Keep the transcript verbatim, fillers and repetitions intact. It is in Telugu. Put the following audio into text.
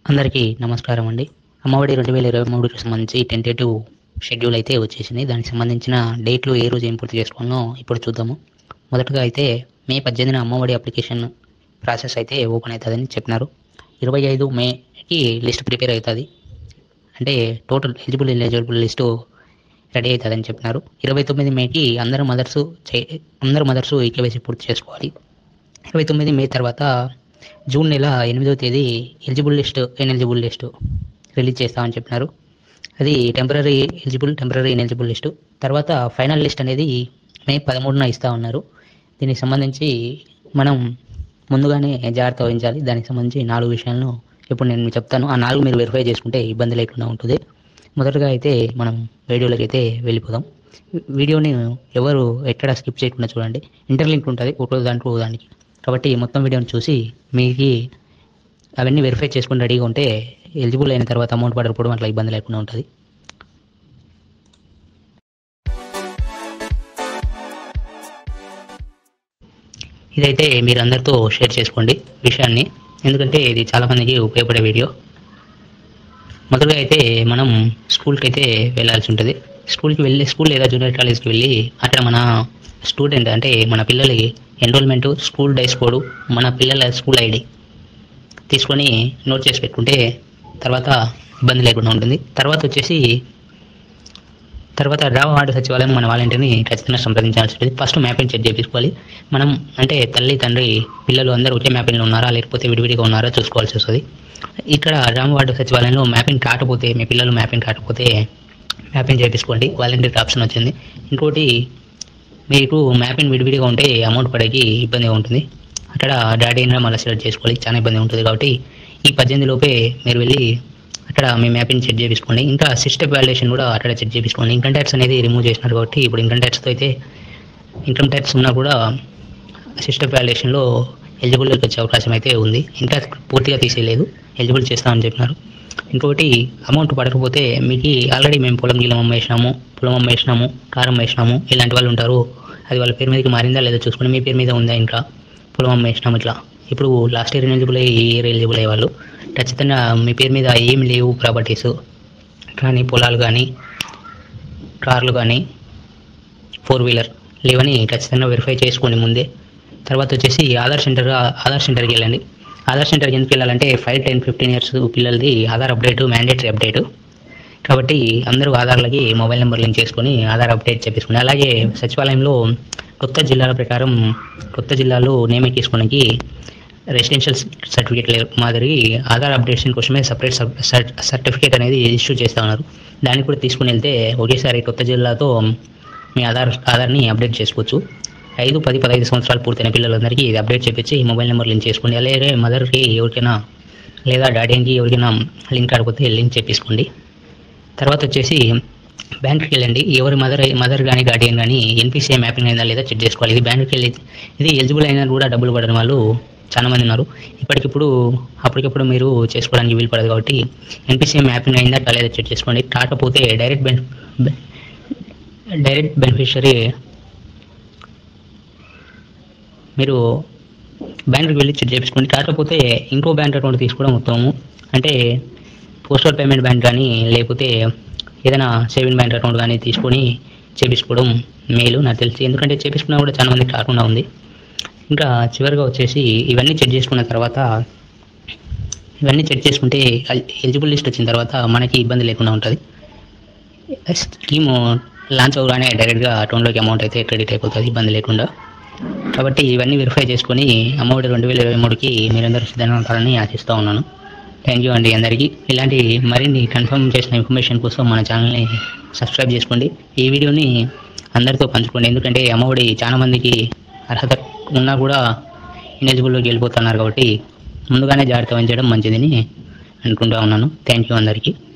అందరికీ నమస్కారం అండి. అమ్మఒడి రెండు వేల ఇరవై మూడుకి సంబంధించి టెంటేటివ్ షెడ్యూల్ అయితే వచ్చేసింది. దానికి సంబంధించిన డేట్లు ఏ రోజు ఏం పూర్తి చేసుకోవాలో ఇప్పుడు చూద్దాము. మొదటగా అయితే మే పద్దెనిమిదిన అమ్మఒడి అప్లికేషన్ ప్రాసెస్ అయితే ఓపెన్ అవుతుందని చెప్పినారు. ఇరవై ఐదు మేకి లిస్ట్ ప్రిపేర్ అవుతుంది. అంటే total eligible eligible list ready అవుతుందని చెప్పినారు. ఇరవై తొమ్మిది మేకి అందరు మదర్సు చే అందరు మదర్సు ఈకేవైసీ పూర్తి చేసుకోవాలి. ఇరవై తొమ్మిది మే తర్వాత జూన్ నెల ఎనిమిదవ తేదీ eligible list ineligible list release చేస్తామని చెప్పినారు. అది temporary eligible temporary ineligible list. తర్వాత ఫైనల్ లిస్ట్ అనేది మే పదమూడున ఇస్తూ ఉన్నారు. దీనికి సంబంధించి మనం ముందుగానే జాగ్రత్త వహించాలి. దానికి సంబంధించి నాలుగు విషయాలను ఇప్పుడు నేను మీకు చెప్తాను. ఆ నాలుగు మీరు వెరిఫై చేసుకుంటే ఇబ్బంది లేకుండా ఉంటుంది. మొదటగా అయితే మనం వీడియోలోకి అయితే వెళ్ళిపోదాం. వీడియోని ఎవరు ఎక్కడ స్కిప్ చేయకుండా చూడండి. ఇంటర్లింక్ ఉంటుంది ఒకటో దాంట్లో దానికి. కాబట్టి మొత్తం వీడియోని చూసి మీకు అవన్నీ వెరిఫై చేసుకుని రెడీగా ఉంటే ఎలిజిబుల్ అయిన తర్వాత అమౌంట్ పడకపోవడం అట్లా ఇబ్బంది లేకుండా ఉంటుంది. ఇదైతే మీరు అందరితో షేర్ చేసుకోండి విషయాన్ని, ఎందుకంటే ఇది చాలామందికి ఉపయోగపడే వీడియో. మొదలుగా అయితే మనం స్కూల్కి అయితే వెళ్ళాల్సి ఉంటుంది. స్కూల్కి వెళ్ళి స్కూల్ లేదా జూనియర్ కాలేజ్కి వెళ్ళి అక్కడ మన స్టూడెంట్ అంటే మన పిల్లలకి ఎన్రోల్మెంటు, స్కూల్ డేస్ కోడ్, మన పిల్లల స్కూల్ ఐడి తీసుకొని నోట్ చేసి పెట్టుకుంటే తర్వాత ఇబ్బంది లేకుండా ఉంటుంది. తర్వాత వచ్చేసి తర్వాత గ్రామ వార్డు సచివాలయం మన వాలంటీర్ని ఖచ్చితంగా సంప్రదించాల్సి ఉంటుంది. ఫస్ట్ మ్యాపింగ్ చెక్ చేయించుకోవాలి. మనం అంటే తల్లి తండ్రి పిల్లలు అందరూ ఒకే మ్యాపింగ్లో ఉన్నారా లేకపోతే విడివిడిగా ఉన్నారా చూసుకోవాల్సి వస్తుంది. ఇక్కడ గ్రామ వార్డు సచివాలయంలో మ్యాపింగ్ కాకపోతే మీ పిల్లలు మ్యాపింగ్ కాకపోతే మ్యాపింగ్ చేయించుకోండి. వాలంటీర్ ఆప్షన్ వచ్చింది. ఇంకోటి మీకు మ్యాపింగ్ విడివిడిగా ఉంటే అమౌంట్ పడేకి ఇబ్బందిగా ఉంటుంది. అక్కడ డాడీ అయినా మళ్ళీ సెలెక్ట్ చేసుకోవాలి, చాలా ఇబ్బంది ఉంటుంది. కాబట్టి ఈ పద్దెనిమిది లోపే మీరు వెళ్ళి అక్కడ మీ మ్యాపింగ్ చెక్ చేయించుకోండి. ఇంకా సిస్టమ్ వాల్యుయేషన్ కూడా అక్కడ చెక్ చేయించుకోండి. ఇన్కమ్ ట్యాక్స్ అనేది రిమూవ్ చేసినారు కాబట్టి ఇప్పుడు ఇన్కమ్ ట్యాక్స్తో అయితే ఇన్కమ్ ట్యాక్స్ ఉన్నా కూడా సిస్టమ్ వాల్యుయేషన్లో ఎలిజిబుల్కి వచ్చే అవకాశం అయితే ఉంది. ఇంకా పూర్తిగా తీసేయలేదు, ఎలిజిబుల్ చేస్తామని చెప్పినారు. ఇంకొకటి అమౌంట్ పడకపోతే మీకు ఆల్రెడీ మేము పొలం గిలం అమ్మేసినాము, పొలం అమ్మేసినాము, కారం వేసినాము ఇలాంటి వాళ్ళు ఉంటారు. అది వాళ్ళ పేరు మీదకి మారిందా లేదా చూసుకొని మీ పేరు మీద ఉందా ఇంకా పొలం అమ్మేసినాము ఇట్లా. ఇప్పుడు లాస్ట్ ఇయర్ ఎలిజిబుల్ అయ్యి ఈ ఇయర్ ఎలిజిబుల్ అయ్యే వాళ్ళు ఖచ్చితంగా మీ పేరు మీద ఏం లేవు ప్రాపర్టీస్ కానీ పొలాలు కానీ కార్లు కానీ ఫోర్ వీలర్ లేవని ఖచ్చితంగా వెరిఫై చేసుకోండి ముందే. తర్వాత వచ్చేసి ఆధార్ సెంటర్ ఆధార్ సెంటర్కి వెళ్ళండి. ఆధార్ సెంటర్కి ఎందుకు వెళ్ళాలంటే ఫైవ్ టెన్ ఫిఫ్టీన్ ఇయర్స్ పిల్లలది ఆధార్ అప్డేటు మ్యాండేటరీ అప్డేటు కాబట్టి అందరూ ఆధార్లకి మొబైల్ నెంబర్ లింక్ చేసుకొని ఆధార్ అప్డేట్ చేపించుకోండి. అలాగే సచివాలయంలో కొత్త జిల్లాల ప్రకారం కొత్త జిల్లాలో నేమ్ ఎక్కించుకోవడానికి రెసిడెన్షియల్ సర్టిఫికేట్ మాదిరి ఆధార్ అప్డేషన్ కోసమే సపరేట్ సర్టిఫికేట్ అనేది ఇష్యూ చేస్తూ ఉన్నారు. దాన్ని కూడా తీసుకుని వెళ్తే ఒకేసారి కొత్త జిల్లాతో మీ ఆధార్ ఆధార్ని అప్డేట్ చేసుకోవచ్చు. ఐదు పది పదహైదు సంవత్సరాలు పూర్తయిన పిల్లలందరికీ ఇది అప్డేట్ చేపించి మొబైల్ నెంబర్ లింక్ చేసుకోండి. అలాగే మదర్కి ఎవరికైనా లేదా డాడీకి ఎవరికైనా లింక్ కాకపోతే లింక్ చేపించుకోండి. తర్వాత వచ్చేసి బ్యాంక్కి వెళ్ళండి. ఎవరి మదర్ మదర్ కానీ గార్డియన్ కానీ ఎన్పిసిఐ మ్యాపింగ్ అయిందా లేదా చెక్ చేసుకోవాలి. ఇది బ్యాంక్కి వెళ్ళి ఇది ఎలిజిబుల్ అయినా కూడా డబ్బులు పడని వాళ్ళు చాలామంది ఉన్నారు. ఇప్పటికిప్పుడు అప్పటికప్పుడు మీరు చేసుకోవడానికి వీలు పడదు కాబట్టి ఎన్పిసిఐ మ్యాపింగ్ అయిందా లేదా చెక్ చేసుకోండి. కాకపోతే డైరెక్ట్ బెన్ డైరెక్ట్ బెనిఫిషరీ మీరు బ్యాంకుకి వెళ్ళి చెక్ చేసుకోండి. కాకపోతే ఇంకో బ్యాంక్ అకౌంట్ తీసుకోవడం ఉత్తమము. అంటే పోస్టల్ పేమెంట్ బ్యాంక్ కానీ లేకపోతే ఏదైనా సేవింగ్ బ్యాంక్ అకౌంట్ కానీ తీసుకొని చేపించుకోవడం మేలు నాకు తెలిసి. ఎందుకంటే చేపించుకున్నా కూడా చాలా మందికి కాకుండా ఉంది. ఇంకా చివరిగా వచ్చేసి ఇవన్నీ చెక్ చేసుకున్న తర్వాత ఇవన్నీ చెక్ చేసుకుంటే ఎలిజిబుల్ లిస్ట్ వచ్చిన తర్వాత మనకి ఇబ్బంది లేకుండా ఉంటుంది. స్కీమ్ లాంచ్ అవ్వగానే డైరెక్ట్గా అకౌంట్లోకి అమౌంట్ అయితే క్రెడిట్ అయిపోతుంది ఇబ్బంది లేకుండా. కాబట్టి ఇవన్నీ వెరిఫై చేసుకొని అమౌంట్ రెండు వేల ఇరవై మూడుకి మీరందరూ సిద్ధంగా ఉంటారని ఆశిస్తూ ఉన్నాను. థ్యాంక్ యూ అండి అందరికీ. ఇలాంటి మరిన్ని కన్ఫర్మ్ చేసిన ఇన్ఫర్మేషన్ కోసం మన ఛానల్ని సబ్స్క్రైబ్ చేసుకోండి. ఈ వీడియోని అందరితో పంచుకోండి. ఎందుకంటే అమ్మఒడి చాలామందికి అర్హత ఉన్నా కూడా ఇనెలిజిబుల్లోకి వెళ్ళిపోతున్నారు కాబట్టి ముందుగానే జాగ్రత్త వహించడం మంచిదని అనుకుంటూ ఉన్నాను. థ్యాంక్ యూ అందరికీ.